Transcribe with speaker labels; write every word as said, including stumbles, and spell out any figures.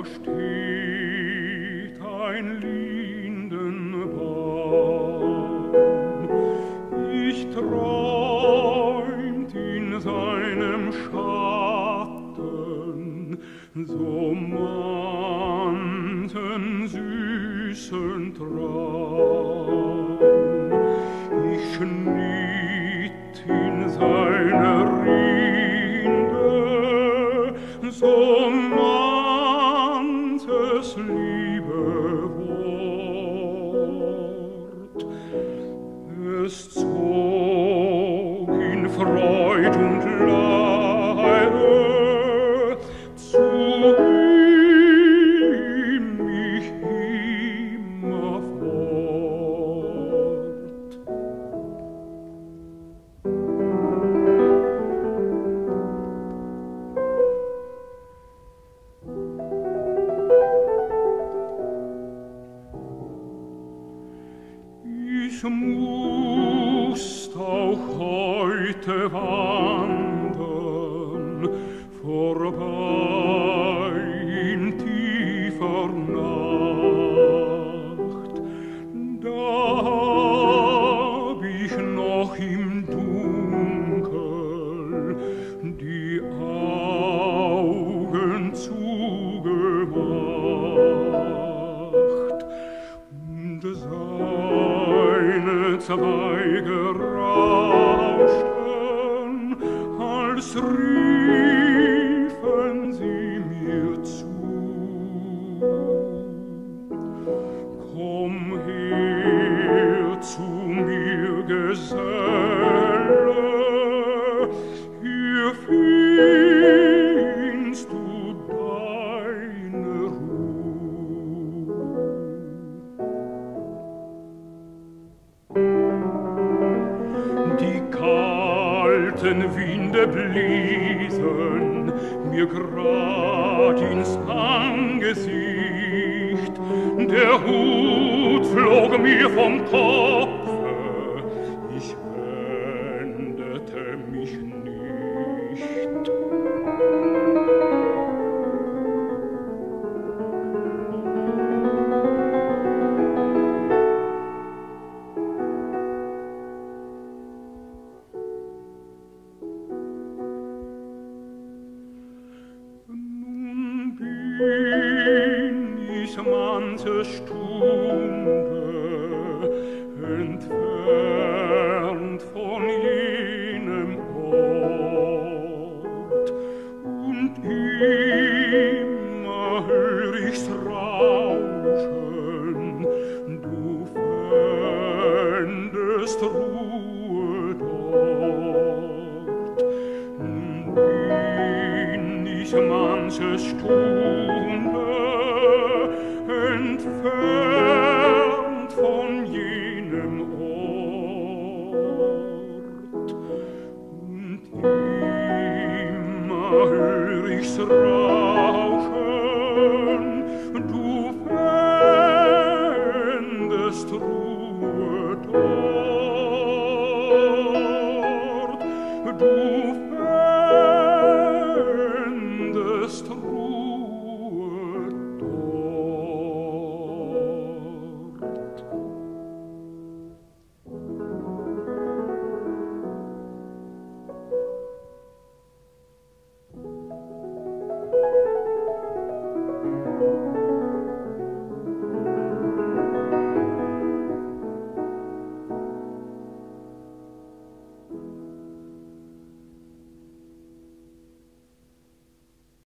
Speaker 1: steht ein Lindenbaum. Ich träumt in seinem Schatten so manchen süßen Traum. Ich schnitt in seiner Rinde so manches liebe Wort. Es zog in Freud und Leide zu ihm mich immer fort. Ich mußt auch heute wandern, vorbei in tiefer Nacht. Da hab ich noch im Dunkel die Augen zugemacht und seine Zweige rauschten, als riefen sie mir zu. Komm her zu mir, Geselle, hier findest du deine Ruhe. Die kalten Winde bliesen mir grad ins Angesicht, der Hut flog mir vom Kopfe, ich wendete mich nicht. Bin ich manche Stunde entfernt von jenem Ort, und immer hör ich's rauschen, du fändest Ruhe dort. Bin ich manche Stunde entfernt von jenem Ort, und immer hör ich's rauschen, du fändest Ruhe dort.